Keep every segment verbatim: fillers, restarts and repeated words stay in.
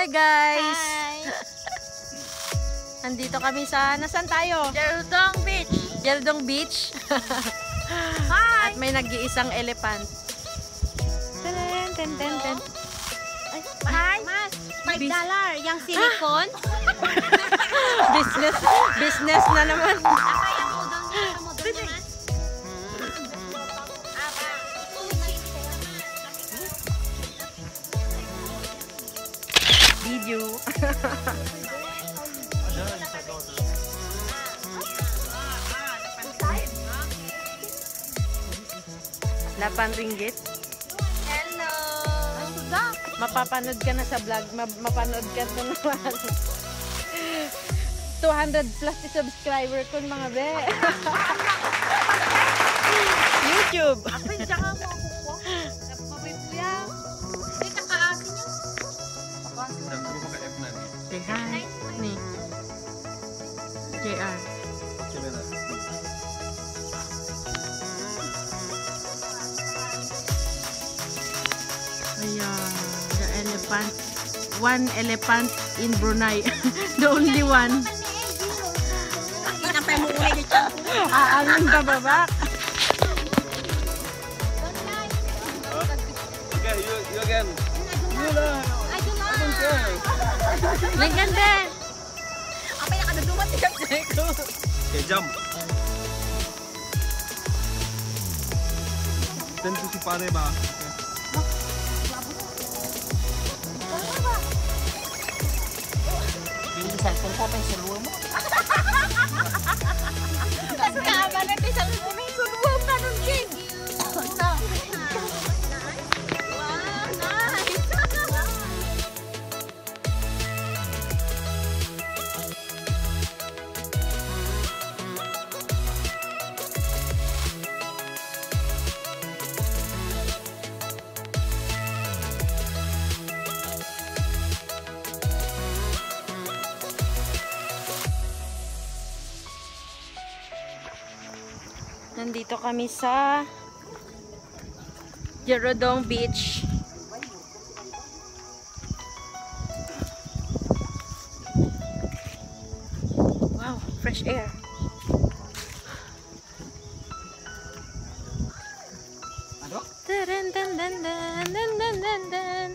Hi guys! Hi! Andito kami sa, nasaan tayo? Geraldong Beach! Geraldong Beach. Hi! At may nag-iisang elephant. Ten, ten, ten, ten. Hi! Mas, five dollars yung silicone. Business, business na naman. Apa yung udang niya? Udang mas? Video. Lapan ringgit. Hello! Mapapanood ka na sa vlog. Ma mapanood ka na naman. two hundred plus si subscriber ko mga be. YouTube. Apa yung saka mo ako po? Mabibuya. Hindi kakaasin niya. Say hi. Ni. J R. Ayan. The elephant. One elephant in Brunei. The only one. Kinapay mo ulit yung champo. Aangon ka ba ba? Okay, you, you again. Ay, dumaan. Naganda. Apa yung nakaduduman siya ko? Okay, jump. Tentu si pare ba? Hindi sa kung pa yung suluwa mo. Kaba na tayo sa luwa mo. Suluwa pa nung king. Wow, nice. Nandito kami sa Geraldong Beach. Wow, fresh air. Ano? Dun, dun, dun, dun, dun, dun, dun, dun.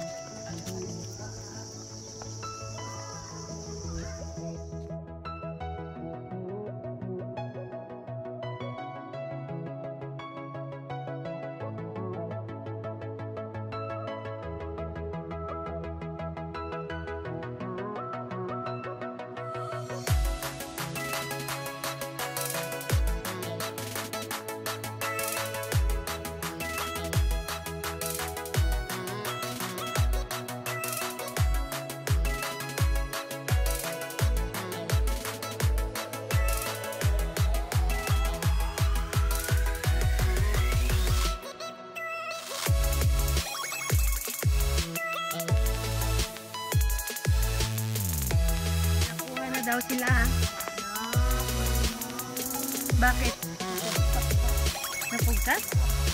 Daw sila. Bakit? Napugtas?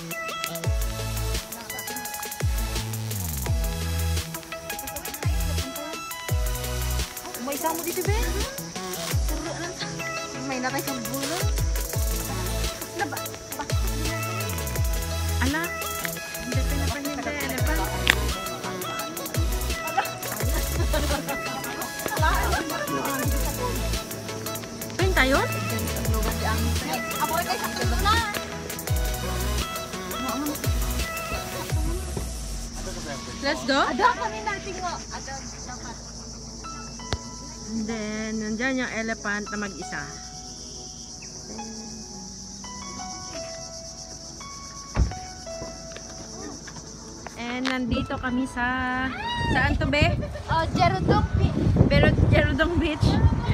May isa mo dito, Ben. May natay sa bulo. Naba. Ala? Hindi pinapansin sa elephant. Pin tayo? Ako ay kayo sa pulo na. Let's go. Ada kami natin mo. Ada dapat. And then, nandyan yung elephant na mag-isa. And nandito kami sa... Saan to be? Oh, Geraldong Beach. Pero Geraldong Beach.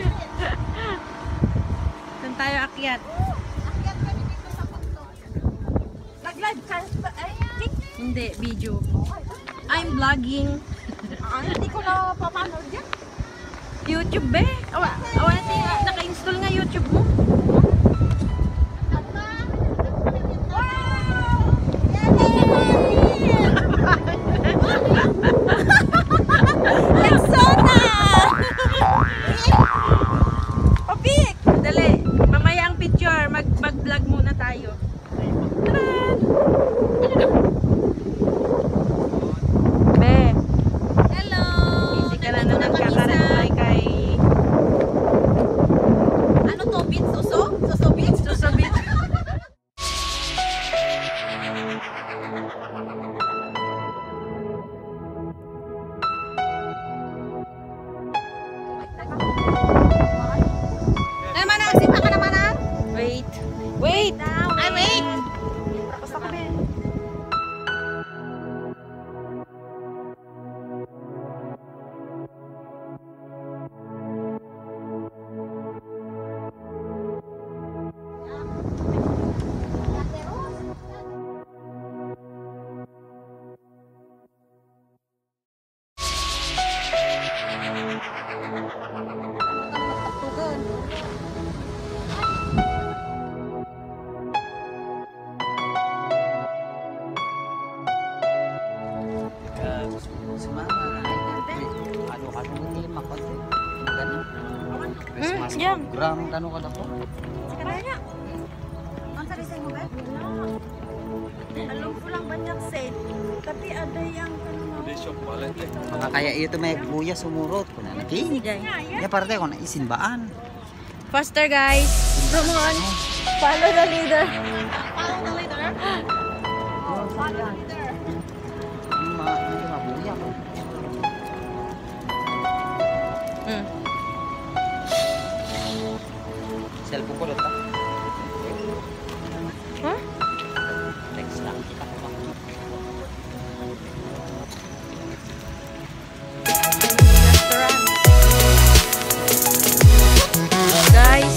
Saan tayo akyat? Akyat kami dito sa bundok. Nag-live ka ba? Ay, Hindi, video. I'm vlogging. ah, hindi ko na papanood yan. YouTube be? Awa, awa natin, naka-install nga YouTube mo. Wow! Yan! Ay, manang, sipa ka na, manang. Wait. Wait. Ay, wait. Basta kami. Ano ka nung hindi makonti? Ganun. Christmas yan. program, gano'n ka na po? Kaya. Ang sarisay mo ba? Alam ko lang banyak set. Tapi ada yang ano. They shop wallet eh. Mga kaya ito may buya sumurot ko na nakin. Ya parte ko na isinbaan. Faster guys. Come on. Follow the leader. Follow the leader. Oh, follow leader. Ma, hindi mabuya ko. Mm. Cellphone ko dito. Huh? Text lang kita ko. Restaurant. Guys.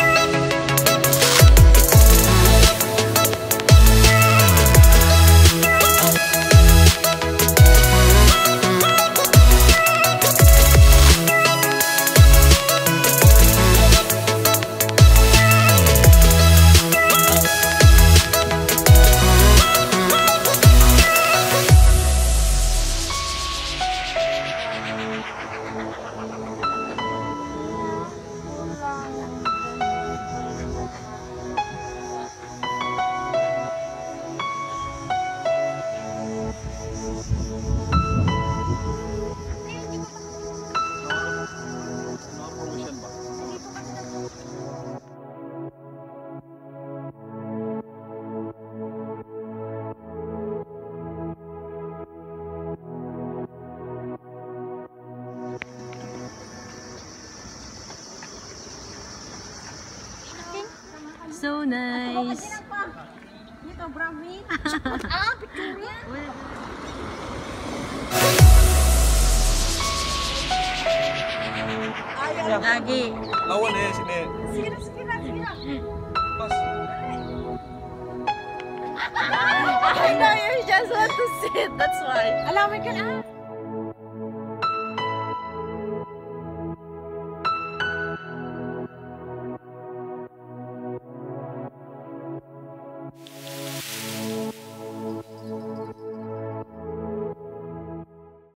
No promotion ba? So nice. Dito, Brahmin. Ah, Victoria. Lagi. Lawan eh sini. Sige na, sige na, sige na. Pas. I know you just want to sit. That's why. Alawin ka na.